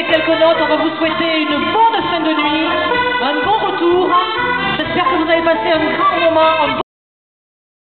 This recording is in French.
ces quelques notes, on va vous souhaiter une bonne fin de nuit, un bon retour. J'espère que vous avez passé un grand moment,